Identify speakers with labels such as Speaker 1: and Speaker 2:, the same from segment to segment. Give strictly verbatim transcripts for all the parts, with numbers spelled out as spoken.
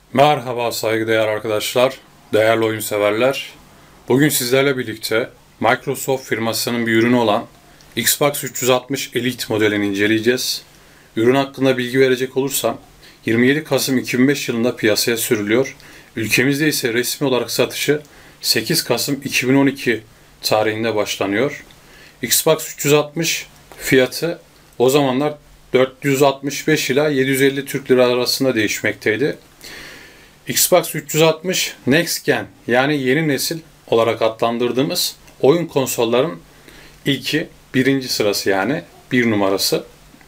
Speaker 1: Merhaba saygıdeğer arkadaşlar, değerli oyun severler. Bugün sizlerle birlikte Microsoft firmasının bir ürünü olan Xbox üç yüz altmış Elite modelini inceleyeceğiz. Ürün hakkında bilgi verecek olursam, yirmi yedi Kasım iki bin beş yılında piyasaya sürülüyor. Ülkemizde ise resmi olarak satışı sekiz Kasım iki bin on iki tarihinde başlanıyor. Xbox üç yüz altmış fiyatı o zamanlar dört yüz altmış beş ila yedi yüz elli Türk Lira arasında değişmekteydi. Xbox üç yüz altmış Next Gen yani yeni nesil olarak adlandırdığımız oyun konsolların ilki, birinci sırası yani bir numarası.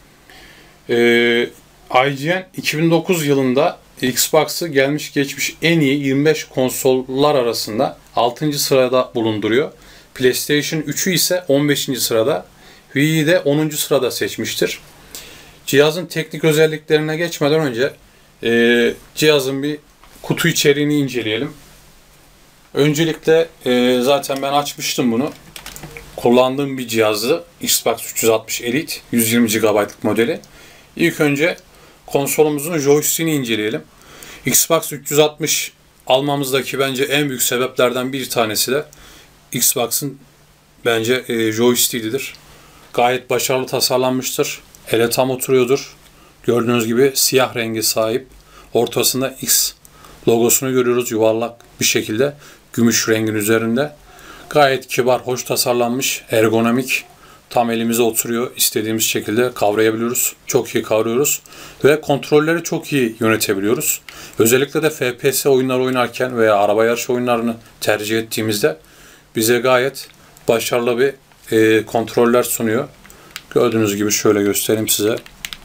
Speaker 1: Ee, I G N iki bin dokuz yılında Xbox'ı gelmiş geçmiş en iyi yirmi beş konsollar arasında altıncı sırada bulunduruyor. PlayStation üçü ise on beşinci sırada, Wii'yi de onuncu sırada seçmiştir. Cihazın teknik özelliklerine geçmeden önce e, cihazın bir kutu içeriğini inceleyelim. Öncelikle e, zaten ben açmıştım bunu. Kullandığım bir cihazdı. Xbox üç yüz altmış Elite yüz yirmi gigabaytlık modeli. İlk önce konsolumuzun joystick'ini inceleyelim. Xbox üç yüz altmış almamızdaki bence en büyük sebeplerden bir tanesi de Xbox'ın bence e, joystick'idir. Gayet başarılı tasarlanmıştır. Ele tam oturuyordur. Gördüğünüz gibi siyah rengi sahip. Ortasında X logosunu görüyoruz yuvarlak bir şekilde gümüş rengin üzerinde. Gayet kibar, hoş tasarlanmış, ergonomik, tam elimize oturuyor. İstediğimiz şekilde kavrayabiliyoruz. Çok iyi kavruyoruz ve kontrolleri çok iyi yönetebiliyoruz. Özellikle de F P S oyunları oynarken veya araba yarışı oyunlarını tercih ettiğimizde bize gayet başarılı bir e, kontroller sunuyor. Gördüğünüz gibi şöyle göstereyim size.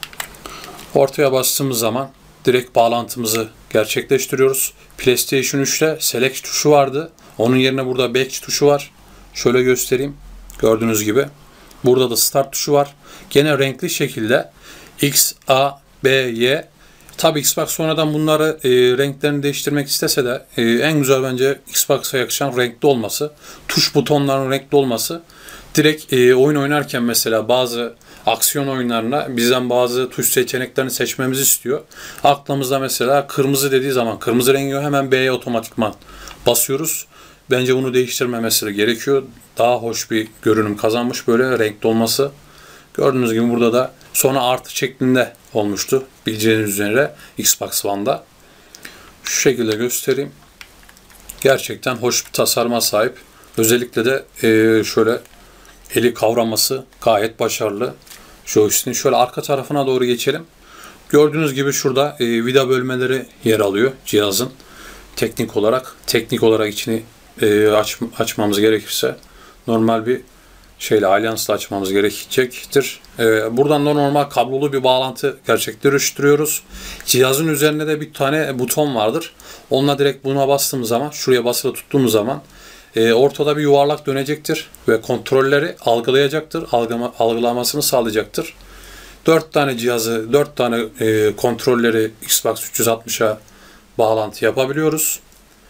Speaker 1: Ortaya bastığımız zaman direkt bağlantımızı gerçekleştiriyoruz. PlayStation üçte Select tuşu vardı. Onun yerine burada Back tuşu var. Şöyle göstereyim. Gördüğünüz gibi. Burada da Start tuşu var. Gene renkli şekilde X, A, B, Y. Tabi Xbox sonradan bunları e, renklerini değiştirmek istese de e, en güzel bence Xbox'a yakışan renkli olması. Tuş butonlarının renkli olması. Direkt e, oyun oynarken mesela bazı aksiyon oyunlarına bizden bazı tuş seçeneklerini seçmemizi istiyor. Aklımızda mesela kırmızı dediği zaman kırmızı rengi hemen B'ye otomatikman basıyoruz. Bence bunu değiştirmemesi gerekiyor. Daha hoş bir görünüm kazanmış böyle renkli olması. Gördüğünüz gibi burada da sonra artı şeklinde olmuştu. Bileceğiniz üzere Xbox One'da. Şu şekilde göstereyim. Gerçekten hoş bir tasarıma sahip. Özellikle de e, şöyle eli kavraması gayet başarılı. Joystick'in şöyle arka tarafına doğru geçelim. Gördüğünüz gibi şurada e, vida bölmeleri yer alıyor cihazın. Teknik olarak, teknik olarak içini e, aç, açmamız gerekirse normal bir şeyle alyansla açmamız gerekecektir. E, buradan da normal kablolu bir bağlantı gerçekleştiriyoruz. Cihazın üzerinde de bir tane buton vardır. Onunla direkt buna bastığımız zaman, şuraya basılı tuttuğumuz zaman E, ortada bir yuvarlak dönecektir ve kontrolleri algılayacaktır, algılama, algılamasını sağlayacaktır. dört tane cihazı, dört tane e, kontrolleri Xbox üç yüz altmışa bağlantı yapabiliyoruz.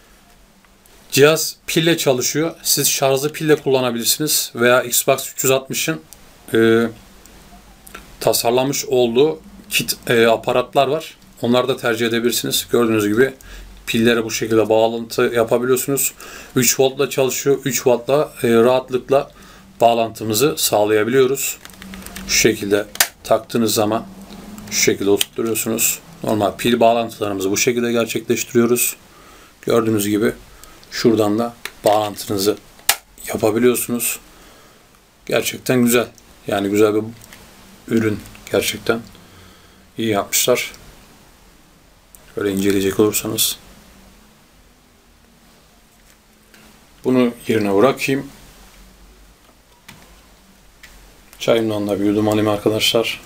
Speaker 1: Cihaz pille çalışıyor. Siz şarjlı pille kullanabilirsiniz veya Xbox üç yüz altmışın e, tasarlamış olduğu kit e, aparatlar var. Onları da tercih edebilirsiniz. Gördüğünüz gibi pillere bu şekilde bağlantı yapabiliyorsunuz. üç voltla çalışıyor. üç voltla e, rahatlıkla bağlantımızı sağlayabiliyoruz. Şu şekilde taktığınız zaman şu şekilde oturtuyorsunuz. Normal pil bağlantılarımızı bu şekilde gerçekleştiriyoruz. Gördüğünüz gibi şuradan da bağlantınızı yapabiliyorsunuz. Gerçekten güzel. Yani güzel bir ürün. Gerçekten iyi yapmışlar. Şöyle inceleyecek olursanız. Bunu yerine bırakayım. Çayımdan da bir yudum alayım arkadaşlar.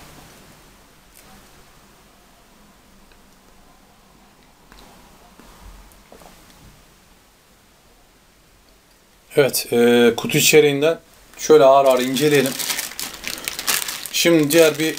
Speaker 1: Evet, e, kutu içeriğinden şöyle ağır ağır inceleyelim. Şimdi diğer bir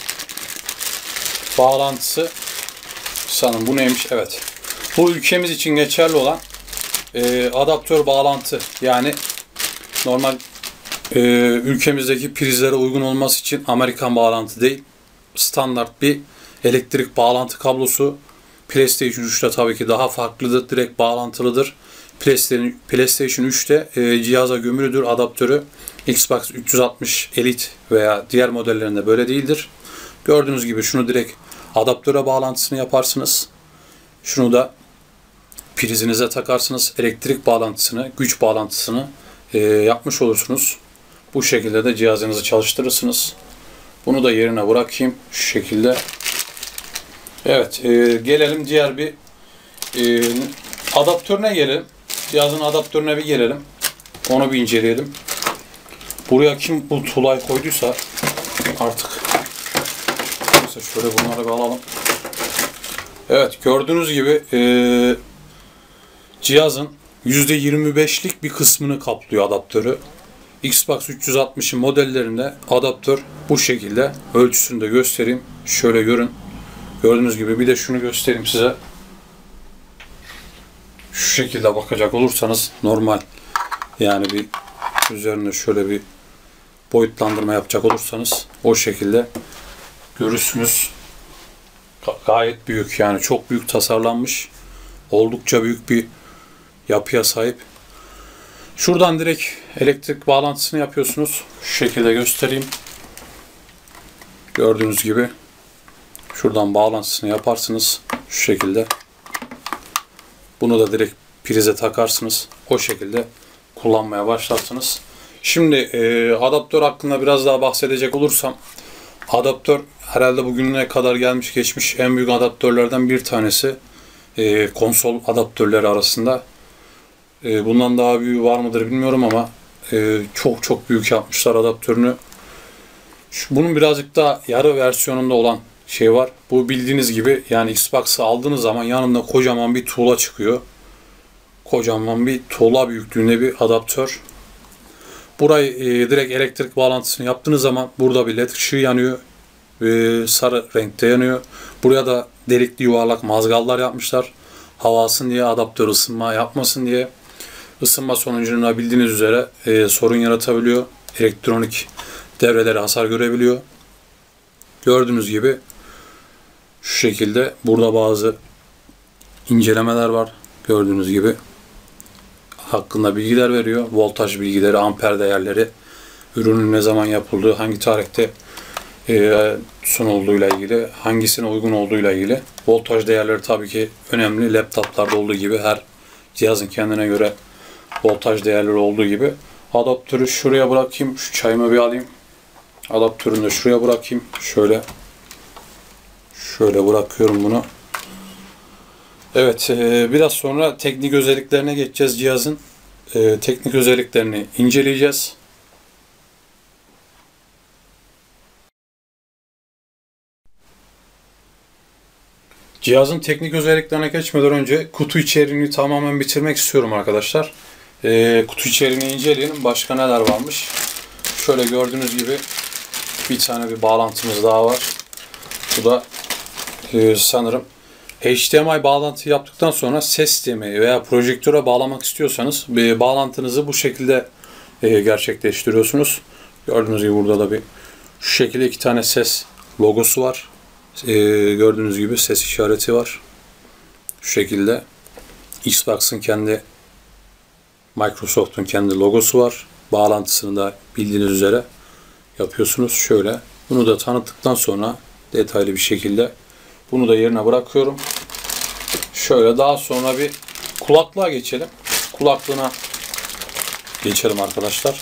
Speaker 1: bağlantısı. Sanırım bu neymiş? Evet. Bu ülkemiz için geçerli olan e, adaptör bağlantı. Yani normal e, ülkemizdeki prizlere uygun olması için Amerikan bağlantı değil. Standart bir elektrik bağlantı kablosu. PlayStation üçte tabii ki daha farklıdır. Direkt bağlantılıdır. PlayStation üçte e, cihaza gömülüdür adaptörü. Xbox üç yüz altmış Elite veya diğer modellerinde böyle değildir. Gördüğünüz gibi şunu direkt adaptöre bağlantısını yaparsınız. Şunu da prizinize takarsınız. Elektrik bağlantısını, güç bağlantısını e, yapmış olursunuz. Bu şekilde de cihazınızı çalıştırırsınız. Bunu da yerine bırakayım. Şu şekilde. Evet. E, gelelim diğer bir e, adaptörüne gelelim. Cihazın adaptörüne bir gelelim. Onu bir inceleyelim. Buraya kim bu tuğlayı koyduysa artık. Neyse şöyle bunları bir alalım. Evet. Gördüğünüz gibi e, cihazın yüzde yirmi beşlik bir kısmını kaplıyor adaptörü. Xbox üç yüz altmışın modellerinde adaptör bu şekilde. Ölçüsünü de göstereyim. Şöyle görün. Gördüğünüz gibi bir de şunu göstereyim size. Şu şekilde bakacak olursanız normal, yani bir üzerine şöyle bir boyutlandırma yapacak olursanız o şekilde görürsünüz. Gayet büyük, yani çok büyük tasarlanmış. Oldukça büyük bir yapıya sahip. Şuradan direkt elektrik bağlantısını yapıyorsunuz. Şu şekilde göstereyim. Gördüğünüz gibi şuradan bağlantısını yaparsınız. Şu şekilde. Bunu da direkt prize takarsınız. O şekilde kullanmaya başlarsınız. Şimdi e, adaptör hakkında biraz daha bahsedecek olursam, adaptör herhalde bugüne kadar gelmiş geçmiş en büyük adaptörlerden bir tanesi. E, konsol adaptörleri arasında. E, bundan daha büyüğü var mıdır bilmiyorum ama e, çok çok büyük yapmışlar adaptörünü. Şu, bunun birazcık daha yarı versiyonunda olan şey var. Bu bildiğiniz gibi, yani Xbox'ı aldığınız zaman yanında kocaman bir tuğla çıkıyor. Kocaman bir tuğla büyüklüğünde bir adaptör. Burayı e, direkt elektrik bağlantısını yaptığınız zaman burada bir led ışığı yanıyor. E, sarı renkte yanıyor. Buraya da delikli yuvarlak mazgallar yapmışlar. Hava alsın diye, adaptör ısınma yapmasın diye. Isınma sonucunda bildiğiniz üzere e, sorun yaratabiliyor. Elektronik devreleri hasar görebiliyor. Gördüğünüz gibi şu şekilde burada bazı incelemeler var. Gördüğünüz gibi hakkında bilgiler veriyor. Voltaj bilgileri, amper değerleri, ürünün ne zaman yapıldığı, hangi tarihte e, sunulduğuyla ilgili, hangisine uygun olduğuyla ilgili. Voltaj değerleri tabii ki önemli. Laptoplarda olduğu gibi, her cihazın kendine göre voltaj değerleri olduğu gibi. Adaptörü şuraya bırakayım. Şu çayımı bir alayım. Adaptörünü de şuraya bırakayım. Şöyle. Şöyle bırakıyorum bunu. Evet. E, biraz sonra teknik özelliklerine geçeceğiz cihazın. E, teknik özelliklerini inceleyeceğiz. Cihazın teknik özelliklerine geçmeden önce kutu içeriğini tamamen bitirmek istiyorum arkadaşlar. E, kutu içeriğini inceleyelim. Başka neler varmış? Şöyle gördüğünüz gibi bir tane bir bağlantımız daha var. Bu da e, sanırım H D M I bağlantı yaptıktan sonra ses sistemi veya projektöre bağlamak istiyorsanız bir bağlantınızı bu şekilde e, gerçekleştiriyorsunuz. Gördüğünüz gibi burada da bir şu şekilde iki tane ses logosu var. E, gördüğünüz gibi ses işareti var. Şu şekilde Xbox'ın kendi, Microsoft'un kendi logosu var. Bağlantısını da bildiğiniz üzere yapıyorsunuz. Şöyle bunu da tanıttıktan sonra detaylı bir şekilde bunu da yerine bırakıyorum. Şöyle daha sonra bir kulaklığa geçelim. Kulaklığına geçelim arkadaşlar.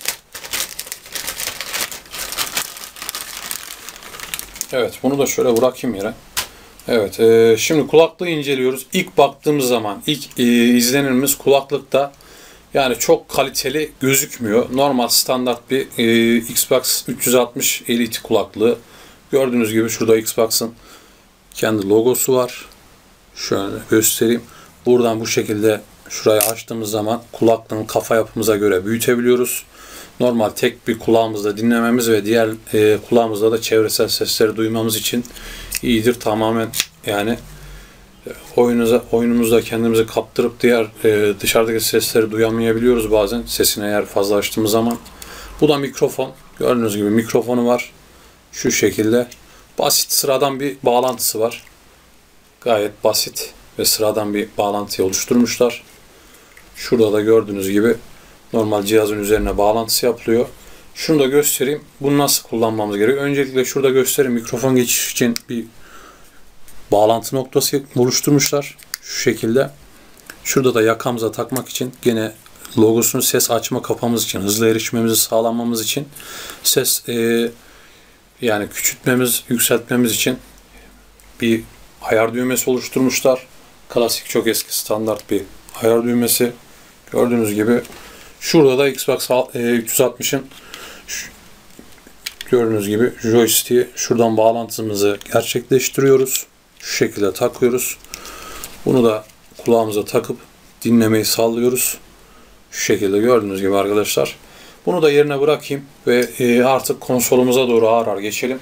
Speaker 1: Evet, bunu da şöyle bırakayım yere. Evet, e, şimdi kulaklığı inceliyoruz. İlk baktığımız zaman ilk e, izlenimimiz kulaklıkta yani çok kaliteli gözükmüyor. Normal standart bir e, Xbox üç yüz altmış Elite kulaklığı. Gördüğünüz gibi şurada Xbox'ın kendi logosu var. Şöyle göstereyim. Buradan bu şekilde şurayı açtığımız zaman kulaklığın kafa yapımıza göre büyütebiliyoruz. Normal tek bir kulağımızda dinlememiz ve diğer e, kulağımızda da çevresel sesleri duymamız için iyidir. Tamamen yani oyunuza, oyunumuzda kendimizi kaptırıp diğer e, dışarıdaki sesleri duyamayabiliyoruz bazen. Sesini eğer fazla açtığımız zaman. Bu da mikrofon. Gördüğünüz gibi mikrofonu var. Şu şekilde. Basit sıradan bir bağlantısı var. Gayet basit ve sıradan bir bağlantıyı oluşturmuşlar. Şurada da gördüğünüz gibi normal cihazın üzerine bağlantısı yapılıyor. Şunu da göstereyim. Bunu nasıl kullanmamız gerekiyor? Öncelikle şurada göstereyim. Mikrofon geçiş için bir bağlantı noktası oluşturmuşlar. Şu şekilde. Şurada da yakamıza takmak için gene logosunu ses açma kapamız için, hızlı erişmemizi sağlamamız için, ses e, yani küçültmemiz, yükseltmemiz için bir ayar düğmesi oluşturmuşlar. Klasik, çok eski, standart bir ayar düğmesi. Gördüğünüz gibi şurada da Xbox üç yüz altmışın gördüğünüz gibi joystick'i şuradan bağlantımızı gerçekleştiriyoruz. Şu şekilde takıyoruz. Bunu da kulağımıza takıp dinlemeyi sağlıyoruz. Şu şekilde gördüğünüz gibi arkadaşlar. Bunu da yerine bırakayım ve artık konsolumuza doğru ağır ağır geçelim.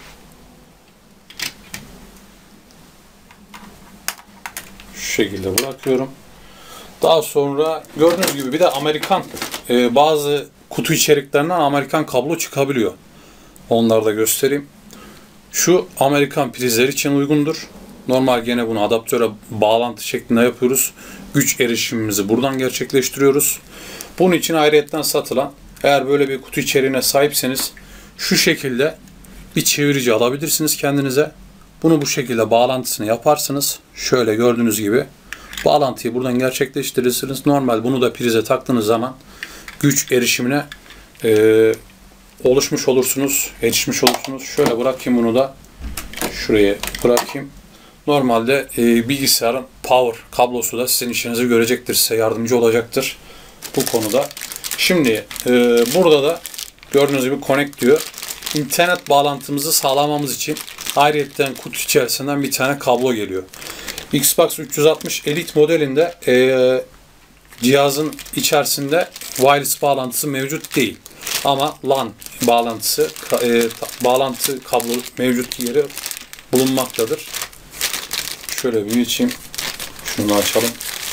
Speaker 1: Şu şekilde bırakıyorum. Daha sonra gördüğünüz gibi bir de Amerikan bazı kutu içeriklerinden Amerikan kablo çıkabiliyor. Onları da göstereyim. Şu Amerikan prizler için uygundur. Normal gene bunu adaptöre bağlantı şeklinde yapıyoruz. Güç erişimimizi buradan gerçekleştiriyoruz. Bunun için ayrıyetten satılan, eğer böyle bir kutu içeriğine sahipseniz şu şekilde bir çevirici alabilirsiniz kendinize. Bunu bu şekilde bağlantısını yaparsınız. Şöyle gördüğünüz gibi bağlantıyı buradan gerçekleştirirsiniz. Normal bunu da prize taktığınız zaman güç erişimine e, oluşmuş olursunuz, erişmiş olursunuz. Şöyle bırakayım, bunu da şuraya bırakayım. Normalde e, bilgisayarın power kablosu da sizin işinizi görecektir, size yardımcı olacaktır bu konuda. Şimdi e, burada da gördüğünüz gibi connect diyor. İnternet bağlantımızı sağlamamız için ayrıyetten kutu içerisinden bir tane kablo geliyor. Xbox üç yüz altmış Elite modelinde e, cihazın içerisinde wireless bağlantısı mevcut değil. Ama LAN bağlantısı, e, bağlantı kablo mevcut yeri bulunmaktadır. Şöyle bir geçeyim. Şunu açalım.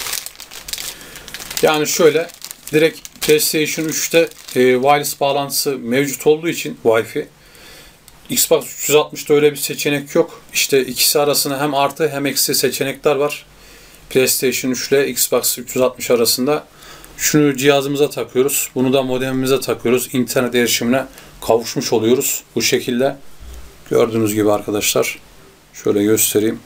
Speaker 1: Yani şöyle direkt PlayStation üçte e, wireless bağlantısı mevcut olduğu için Wi-Fi, Xbox üç yüz altmışta öyle bir seçenek yok. İşte ikisi arasında hem artı hem eksi seçenekler var. PlayStation üç ile Xbox üç yüz altmış arasında. Şunu cihazımıza takıyoruz. Bunu da modemimize takıyoruz. İnternet erişimine kavuşmuş oluyoruz. Bu şekilde gördüğünüz gibi arkadaşlar. Şöyle göstereyim.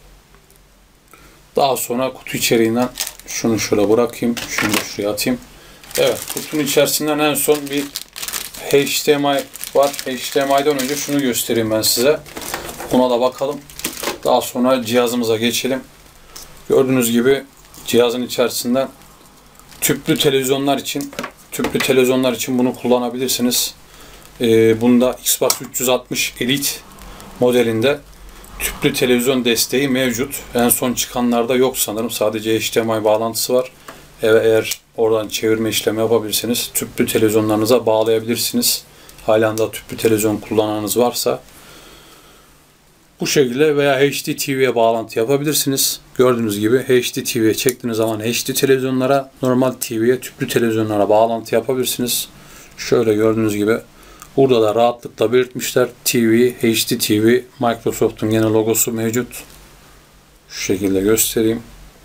Speaker 1: Daha sonra kutu içeriğinden şunu şöyle bırakayım. Şunu da şuraya atayım. Evet, kutunun içerisinden en son bir H D M I var. H D M I'den önce şunu göstereyim ben size. Buna da bakalım. Daha sonra cihazımıza geçelim. Gördüğünüz gibi cihazın içerisinden tüplü televizyonlar için tüplü televizyonlar için bunu kullanabilirsiniz. Ee, bunda Xbox üç yüz altmış Elite modelinde tüplü televizyon desteği mevcut. En son çıkanlarda yok sanırım. Sadece H D M I bağlantısı var. Evet, eğer oradan çevirme işlemi yapabilirsiniz, tüplü televizyonlarınıza bağlayabilirsiniz. Halen de tüplü televizyon kullananınız varsa bu şekilde, veya H D T V'ye bağlantı yapabilirsiniz. Gördüğünüz gibi H D T V'ye çektiğiniz zaman H D televizyonlara, normal T V'ye, tüplü televizyonlara bağlantı yapabilirsiniz. Şöyle gördüğünüz gibi burada da rahatlıkla belirtmişler. T V, H D T V, Microsoft'un yine logosu mevcut. Şu şekilde göstereyim.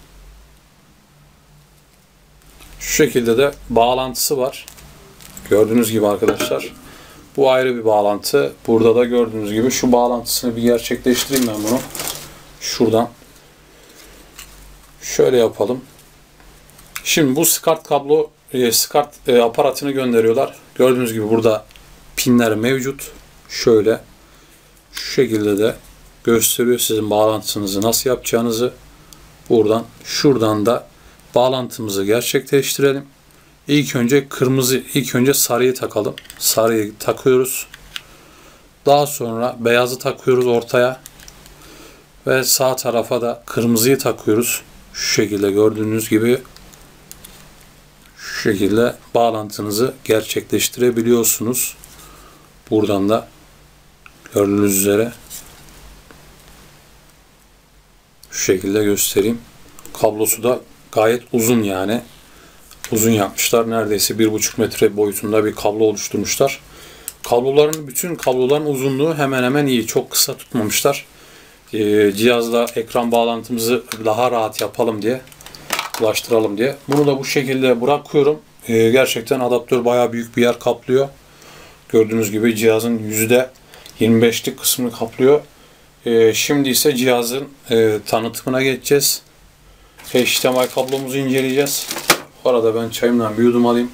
Speaker 1: Şu şekilde de bağlantısı var. Gördüğünüz gibi arkadaşlar. Bu ayrı bir bağlantı. Burada da gördüğünüz gibi şu bağlantısını bir gerçekleştireyim ben bunu. Şuradan. Şöyle yapalım. Şimdi bu SCART kablo, e, SCART e, aparatını gönderiyorlar. Gördüğünüz gibi burada pinler mevcut. Şöyle. Şu şekilde de gösteriyor sizin bağlantınızı nasıl yapacağınızı. Buradan, şuradan da bağlantımızı gerçekleştirelim. İlk önce kırmızı, ilk önce sarıyı takalım. Sarıyı takıyoruz. Daha sonra beyazı takıyoruz ortaya. Ve sağ tarafa da kırmızıyı takıyoruz. Şu şekilde gördüğünüz gibi şu şekilde bağlantınızı gerçekleştirebiliyorsunuz. Buradan da gördüğünüz üzere şu şekilde göstereyim. Kablosu da gayet uzun yani. Uzun yapmışlar. Neredeyse bir buçuk metre boyutunda bir kablo oluşturmuşlar. Kabloların, bütün kabloların uzunluğu hemen hemen iyi. Çok kısa tutmamışlar. e, cihazla ekran bağlantımızı daha rahat yapalım diye, ulaştıralım diye. Bunu da bu şekilde bırakıyorum. E, gerçekten adaptör bayağı büyük bir yer kaplıyor. Gördüğünüz gibi cihazın yüzde yirmi beşlik kısmını kaplıyor. E, şimdi ise cihazın e, tanıtımına geçeceğiz. H D M I kablomuzu inceleyeceğiz. Bu arada ben çayımdan bir yudum alayım.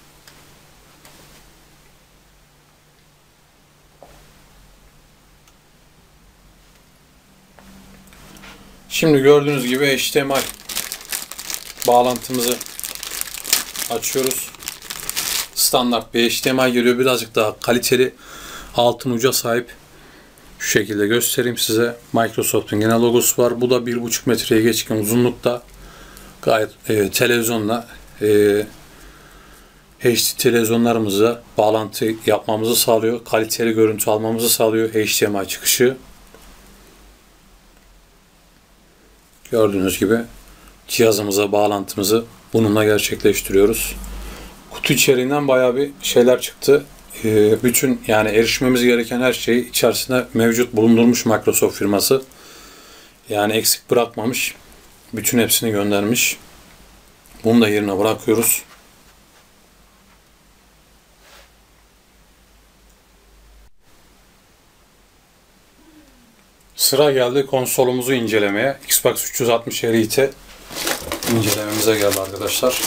Speaker 1: Şimdi gördüğünüz gibi H D M I bağlantımızı açıyoruz. Standart bir H D M I geliyor. Birazcık daha kaliteli, altın uca sahip. Şu şekilde göstereyim size. Microsoft'un genel logosu var. Bu da bir buçuk metreye geçkin uzunlukta. Gayet e, televizyonla e, H D televizyonlarımıza bağlantı yapmamızı sağlıyor. Kaliteli görüntü almamızı sağlıyor H D M I çıkışı. Gördüğünüz gibi cihazımıza bağlantımızı bununla gerçekleştiriyoruz. Kutu içeriğinden bayağı bir şeyler çıktı. Ee, bütün yani erişmemiz gereken her şeyi içerisinde mevcut bulundurmuş Microsoft firması. Yani eksik bırakmamış. Bütün hepsini göndermiş. Bunu da yerine bırakıyoruz. Sıra geldi konsolumuzu incelemeye. Xbox üç yüz altmış Elite incelememize geldi arkadaşlar.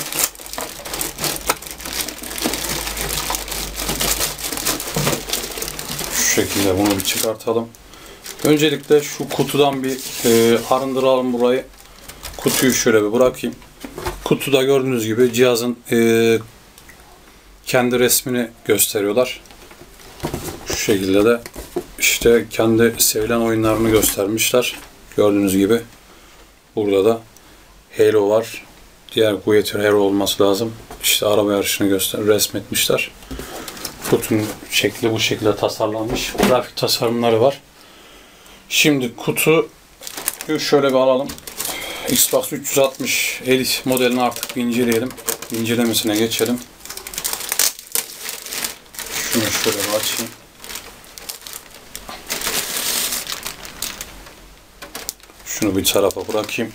Speaker 1: Şu şekilde bunu bir çıkartalım. Öncelikle şu kutudan bir e, arındıralım burayı. Kutuyu şöyle bir bırakayım. Kutuda gördüğünüz gibi cihazın e, kendi resmini gösteriyorlar. Şu şekilde de işte kendi sevilen oyunlarını göstermişler. Gördüğünüz gibi burada da Halo var. Diğer Guitar Hero olması lazım. İşte araba yarışını göster resmetmişler. Kutunun şekli bu şekilde tasarlanmış. Grafik tasarımları var. Şimdi kutuyu şöyle bir alalım. Xbox üç yüz altmış Elite modelini artık bir inceleyelim. İncelemesine geçelim. Şunu şöyle bir açayım. Şunu bir tarafa bırakayım.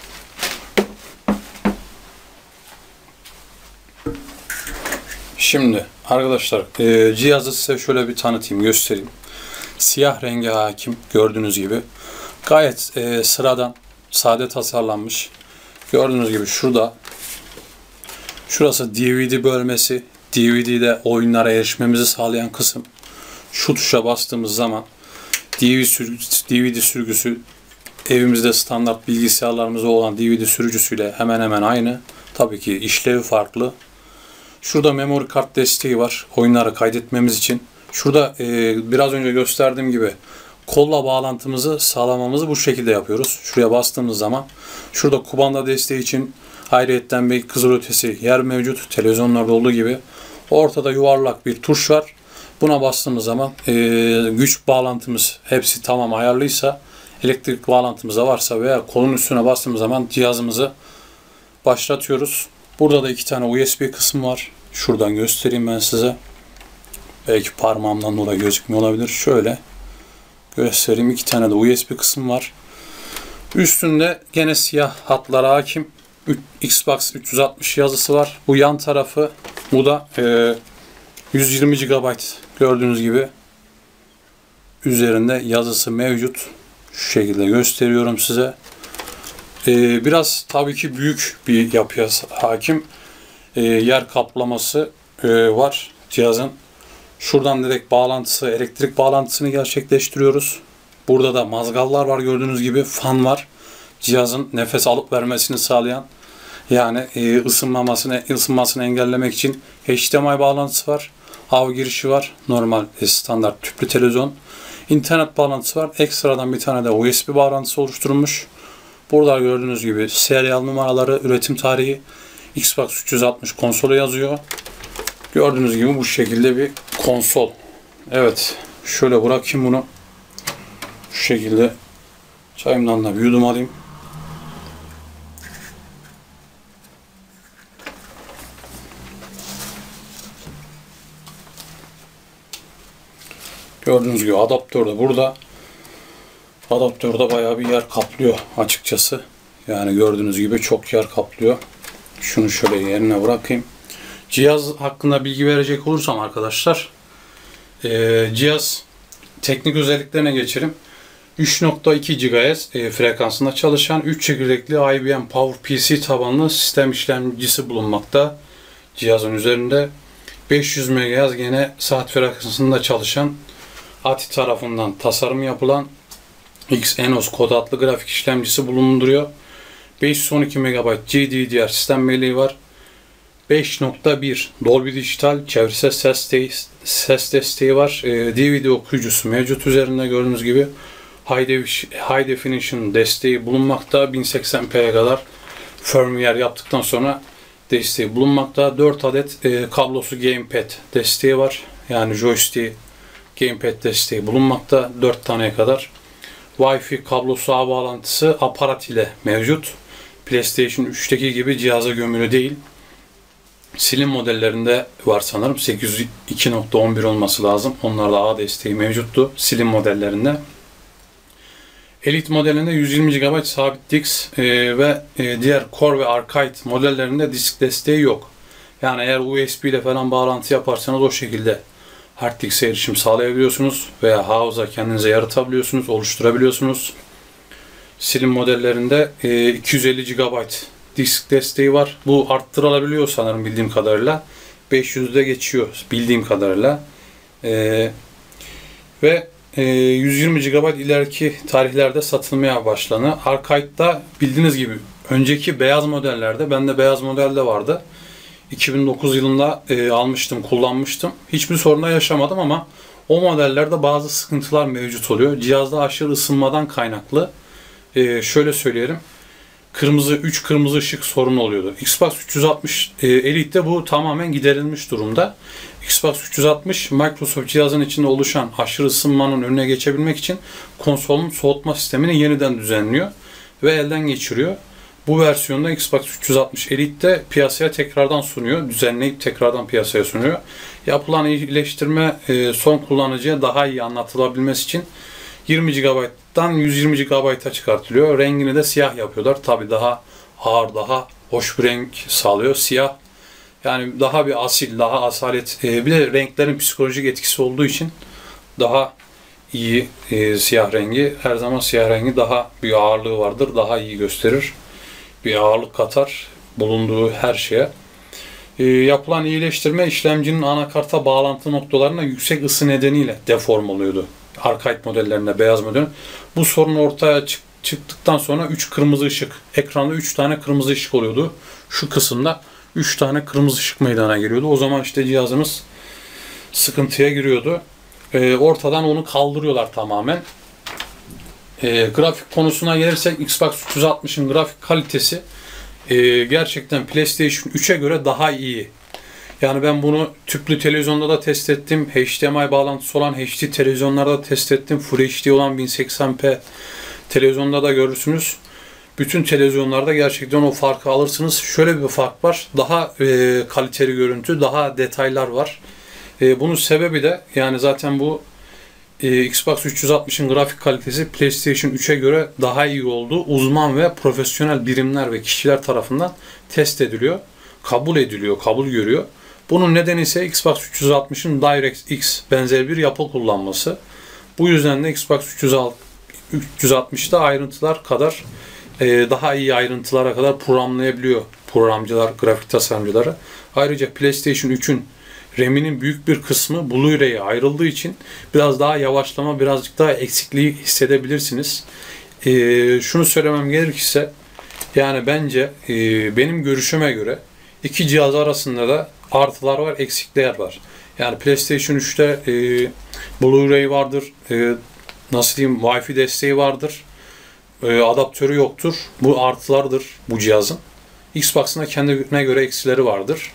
Speaker 1: Şimdi arkadaşlar e, cihazı size şöyle bir tanıtayım, göstereyim. Siyah renge hakim gördüğünüz gibi. Gayet e, sıradan, sade tasarlanmış. Gördüğünüz gibi şurada, şurası D V D bölmesi. D V D'de oyunlara erişmemizi sağlayan kısım. Şu tuşa bastığımız zaman D V D, sürgü, D V D sürgüsü evimizde standart bilgisayarlarımızda olan D V D sürücüsüyle hemen hemen aynı. Tabii ki işlevi farklı. Şurada memory kart desteği var oyunları kaydetmemiz için. Şurada e, biraz önce gösterdiğim gibi kolla bağlantımızı sağlamamızı bu şekilde yapıyoruz. Şuraya bastığımız zaman şurada kumanda desteği için ayrıyetten bir kızılötesi yer mevcut. Televizyonlarda olduğu gibi. Ortada yuvarlak bir tuş var. Buna bastığımız zaman e, güç bağlantımız hepsi tamam ayarlıysa, elektrik bağlantımız da varsa veya kolun üstüne bastığımız zaman cihazımızı başlatıyoruz. Burada da iki tane U S B kısmı var. Şuradan göstereyim ben size. Belki parmağımdan dolayı gözükmüyor olabilir. Şöyle göstereyim. İki tane de U S B kısmı var. Üstünde gene siyah hatlara hakim Xbox üç yüz altmış yazısı var. Bu yan tarafı, bu da e, yüz yirmi gigabayt gördüğünüz gibi üzerinde yazısı mevcut. Şu şekilde gösteriyorum size. Ee, biraz tabii ki büyük bir yapıya hakim. Ee, yer kaplaması e, var cihazın. Şuradan direkt bağlantısı, elektrik bağlantısını gerçekleştiriyoruz. Burada da mazgallar var gördüğünüz gibi. Fan var. Cihazın nefes alıp vermesini sağlayan, yani e, ısınmamasını, ısınmasını engellemek için H D M I bağlantısı var. A V girişi var. Normal e, standart tüplü televizyon. İnternet bağlantısı var. Ekstradan bir tane de U S B bağlantısı oluşturulmuş. Burada gördüğünüz gibi serial numaraları, üretim tarihi, Xbox üç yüz altmış konsolu yazıyor. Gördüğünüz gibi bu şekilde bir konsol. Evet, şöyle bırakayım bunu. Şu şekilde çayımdan da bir yudum alayım. Gördüğünüz gibi adaptör de burada. Adaptörde bayağı bir yer kaplıyor açıkçası. Yani gördüğünüz gibi çok yer kaplıyor. Şunu şöyle yerine bırakayım. Cihaz hakkında bilgi verecek olursam arkadaşlar, e, cihaz teknik özelliklerine geçelim. üç nokta iki gigahertz e, frekansında çalışan üç çekirdekli I B M PowerPC tabanlı sistem işlemcisi bulunmakta. Cihazın üzerinde beş yüz megahertz gene saat frekansında çalışan A T I tarafından tasarım yapılan Exynos kod adlı grafik işlemcisi bulunduruyor. beş yüz on iki megabayt G D D R sistem belleği var. beş nokta bir Dolby Digital çevresel ses, de ses desteği var. E, D V D okuyucusu mevcut üzerinde gördüğünüz gibi. High, Def High Definition desteği bulunmakta. bin seksen p'ye kadar firmware yaptıktan sonra desteği bulunmakta. dört adet e, kablosuz gamepad desteği var. Yani joystick gamepad desteği bulunmakta. dört taneye kadar. Wi-Fi kablosu ağ bağlantısı aparat ile mevcut. PlayStation üçteki gibi cihaza gömülü değil. Slim modellerinde var sanırım. sekiz yüz iki nokta on bir olması lazım. Onlarda ağ desteği mevcuttu. Slim modellerinde. Elite modelinde yüz yirmi gigabayt sabit disk e, ve e, diğer Core ve Arcade modellerinde disk desteği yok. Yani eğer U S B ile falan bağlantı yaparsanız o şekilde hard disk'e erişim sağlayabiliyorsunuz veya hafıza kendinize yaratabiliyorsunuz, oluşturabiliyorsunuz. Slim modellerinde e, iki yüz elli gigabayt disk desteği var. Bu arttırılabiliyor sanırım bildiğim kadarıyla. beş yüzde geçiyor bildiğim kadarıyla. E, ve yüz yirmi gigabayt ileriki tarihlerde satılmaya başlanıyor. Arcade'da bildiğiniz gibi önceki beyaz modellerde, bende beyaz modelde vardı. iki bin dokuz yılında e, almıştım, kullanmıştım. Hiçbir sorunla yaşamadım ama o modellerde bazı sıkıntılar mevcut oluyor. Cihazda aşırı ısınmadan kaynaklı. E, şöyle söyleyelim. Kırmızı, üç kırmızı ışık sorunu oluyordu. Xbox üç yüz altmış e, Elite'de bu tamamen giderilmiş durumda. Xbox üç yüz altmış Microsoft cihazın içinde oluşan aşırı ısınmanın önüne geçebilmek için konsolun soğutma sistemini yeniden düzenliyor ve elden geçiriyor. Bu versiyonda Xbox üç yüz altmış Elite'de piyasaya tekrardan sunuyor. Düzenleyip tekrardan piyasaya sunuyor. Yapılan iyileştirme e, son kullanıcıya daha iyi anlatılabilmesi için yirmi gigabayttan yüz yirmi gigabayta çıkartılıyor. Rengini de siyah yapıyorlar. Tabii daha ağır, daha hoş bir renk sağlıyor. Siyah yani daha bir asil, daha asalet. E, bir de renklerin psikolojik etkisi olduğu için daha iyi e, siyah rengi. Her zaman siyah rengi daha bir ağırlığı vardır. Daha iyi gösterir. Bir ağırlık katar bulunduğu her şeye. E, yapılan iyileştirme işlemcinin anakarta bağlantı noktalarına yüksek ısı nedeniyle deform oluyordu. Arcade modellerinde, beyaz model. Bu sorun ortaya çık çıktıktan sonra üç kırmızı ışık, ekranda üç tane kırmızı ışık oluyordu. Şu kısımda üç tane kırmızı ışık meydana geliyordu. O zaman işte cihazımız sıkıntıya giriyordu. E, ortadan onu kaldırıyorlar tamamen. E, grafik konusuna gelirsek Xbox üç yüz altmışın grafik kalitesi e, gerçekten PlayStation üçe göre daha iyi. Yani ben bunu tüplü televizyonda da test ettim. H D M I bağlantısı olan H D televizyonlarda da test ettim. Full H D olan bin seksen p televizyonda da görürsünüz. Bütün televizyonlarda gerçekten o farkı alırsınız. Şöyle bir fark var. Daha e, kaliteli görüntü, daha detaylar var. E, bunun sebebi de yani zaten bu e, Xbox üç yüz altmışın grafik kalitesi PlayStation üçe göre daha iyi olduğu uzman ve profesyonel birimler ve kişiler tarafından test ediliyor. Kabul ediliyor, kabul görüyor. Bunun nedeni ise Xbox üç yüz altmışın DirectX benzer bir yapı kullanması. Bu yüzden de Xbox üç yüz altmışta ayrıntılar kadar e, daha iyi ayrıntılara kadar programlayabiliyor programcılar, grafik tasarımcıları. Ayrıca PlayStation üçün RAM'inin büyük bir kısmı Blu-ray'e ayrıldığı için biraz daha yavaşlama, birazcık daha eksikliği hissedebilirsiniz. E, şunu söylemem gerekirse yani bence e, benim görüşüme göre iki cihaz arasında da artılar var, eksikler var. Yani PlayStation üçte e, Blu-ray vardır, e, nasıl diyeyim, Wi-Fi desteği vardır, e, adaptörü yoktur. Bu artılardır bu cihazın. Xbox'ın da kendine göre eksileri vardır.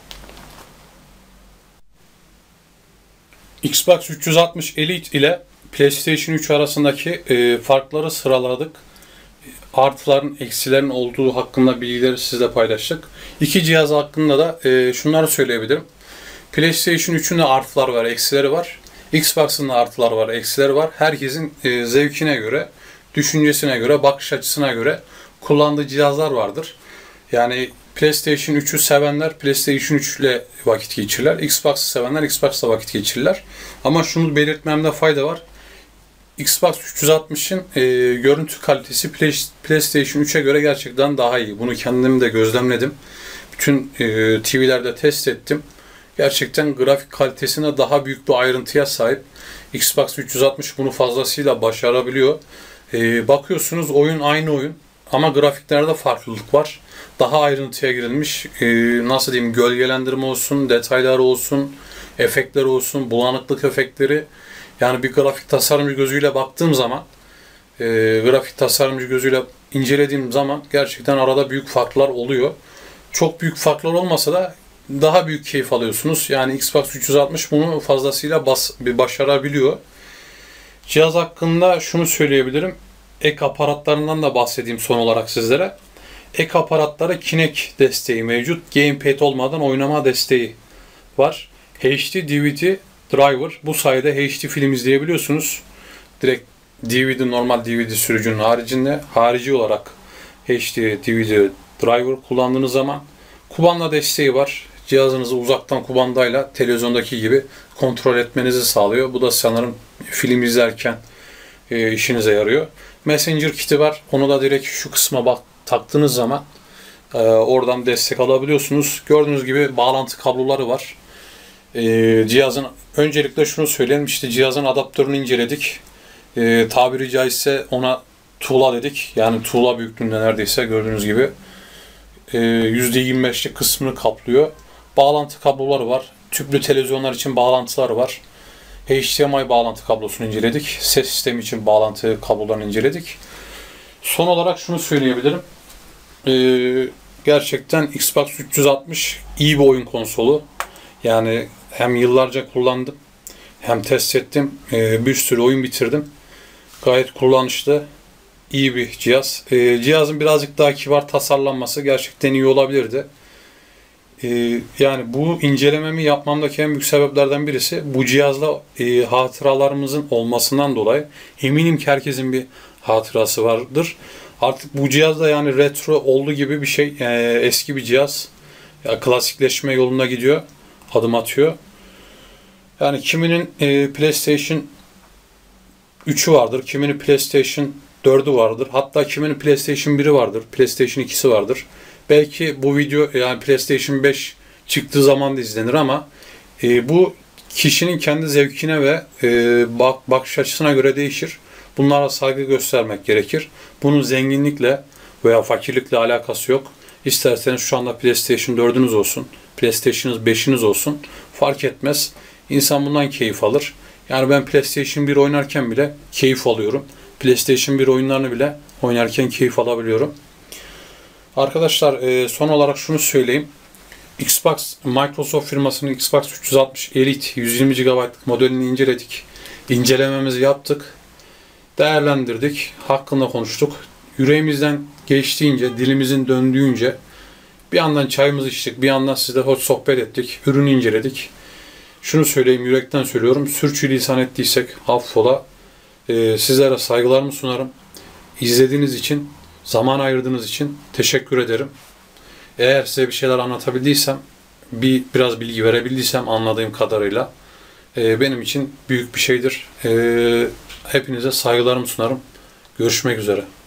Speaker 1: Xbox üç yüz altmış Elite ile PlayStation üç arasındaki e, farkları sıraladık. Artıların, eksilerin olduğu hakkında bilgileri sizle paylaştık. İki cihaz hakkında da e, şunları söyleyebilirim. PlayStation üçün de artılar var, eksileri var. Xbox'ın da artılar var, eksileri var. Herkesin e, zevkine göre düşüncesine göre, bakış açısına göre kullandığı cihazlar vardır. Yani PlayStation üçü sevenler PlayStation üç ile vakit geçirirler. Xbox'ı sevenler Xbox'la vakit geçirirler. Ama şunu belirtmemde fayda var. Xbox üç yüz altmışın e, görüntü kalitesi Play, PlayStation üçe göre gerçekten daha iyi. Bunu kendim de gözlemledim. Bütün e, T V'lerde test ettim. Gerçekten grafik kalitesine daha büyük bir ayrıntıya sahip. Xbox üç yüz altmış bunu fazlasıyla başarabiliyor. E, bakıyorsunuz oyun aynı oyun ama grafiklerde farklılık var. Daha ayrıntıya girilmiş. E, nasıl diyeyim, gölgelendirme olsun, detaylar olsun, efektler olsun, bulanıklık efektleri. Yani bir grafik tasarımcı gözüyle baktığım zaman, e, grafik tasarımcı gözüyle incelediğim zaman gerçekten arada büyük farklar oluyor. Çok büyük farklar olmasa da daha büyük keyif alıyorsunuz. Yani Xbox üç yüz altmış bunu fazlasıyla bas, bir başarabiliyor. Cihaz hakkında şunu söyleyebilirim. Ek aparatlarından da bahsedeyim son olarak sizlere. Ek aparatlara Kinect desteği mevcut. Gamepad olmadan oynama desteği var. H D D V D driver. Bu sayede H D film izleyebiliyorsunuz. Direkt D V D, normal D V D sürücünün haricinde harici olarak H D D V D driver kullandığınız zaman kumanda desteği var. Cihazınızı uzaktan kumandayla televizyondaki gibi kontrol etmenizi sağlıyor. Bu da sanırım film izlerken e, işinize yarıyor. Messenger kiti var. Onu da direkt şu kısma bak taktığınız zaman e, oradan destek alabiliyorsunuz. Gördüğünüz gibi bağlantı kabloları var. E, cihazın öncelikle şunu söyleyelim, işte cihazın adaptörünü inceledik. E, tabiri caizse ona tuğla dedik. Yani tuğla büyüklüğünde neredeyse gördüğünüz gibi e, yüzde yirmi beşlik kısmını kaplıyor. Bağlantı kabloları var. Tüplü televizyonlar için bağlantılar var. H D M I bağlantı kablosunu inceledik. Ses sistemi için bağlantı kablolarını inceledik. Son olarak şunu söyleyebilirim. Ee, gerçekten Xbox üç yüz altmış iyi bir oyun konsolu. Yani hem yıllarca kullandım, hem test ettim. Ee, bir sürü oyun bitirdim. Gayet kullanışlı, iyi bir cihaz. Ee, cihazın birazcık daha kibar tasarlanması gerçekten iyi olabilirdi. Ee, yani bu incelememi yapmamdaki en büyük sebeplerden birisi bu cihazla e, hatıralarımızın olmasından dolayı. Eminim ki herkesin bir hatırası vardır. Artık bu cihaz da yani retro olduğu gibi bir şey. E, eski bir cihaz. Ya, klasikleşme yolunda gidiyor. Adım atıyor. Yani kiminin e, PlayStation üçü vardır. Kiminin PlayStation dördü vardır. Hatta kiminin PlayStation biri vardır. PlayStation ikisi vardır. Belki bu video yani PlayStation beş çıktığı zaman da izlenir ama e, bu kişinin kendi zevkine ve e, bak, bakış açısına göre değişir. Bunlara saygı göstermek gerekir. Bunun zenginlikle veya fakirlikle alakası yok. İsterseniz şu anda PlayStation dördünüz olsun, PlayStation beşiniz olsun, fark etmez. İnsan bundan keyif alır. Yani ben PlayStation bir oynarken bile keyif alıyorum. PlayStation bir oyunlarını bile oynarken keyif alabiliyorum. Arkadaşlar son olarak şunu söyleyeyim. Xbox, Microsoft firmasının Xbox üç yüz altmış Elite yüz yirmi gigabaytlık modelini inceledik. İncelememizi yaptık. Değerlendirdik. Hakkında konuştuk. Yüreğimizden geçtiğince, dilimizin döndüğünce bir yandan çayımızı içtik, bir yandan sizle hoş sohbet ettik. Ürünü inceledik. Şunu söyleyeyim, yürekten söylüyorum. Sürçülisan ettiysek affola. Ee, sizlere saygılarımı sunarım. İzlediğiniz için, zaman ayırdığınız için teşekkür ederim. Eğer size bir şeyler anlatabildiysem, bir biraz bilgi verebildiysem anladığım kadarıyla e, benim için büyük bir şeydir. E, hepinize saygılarımı sunarım. Görüşmek üzere.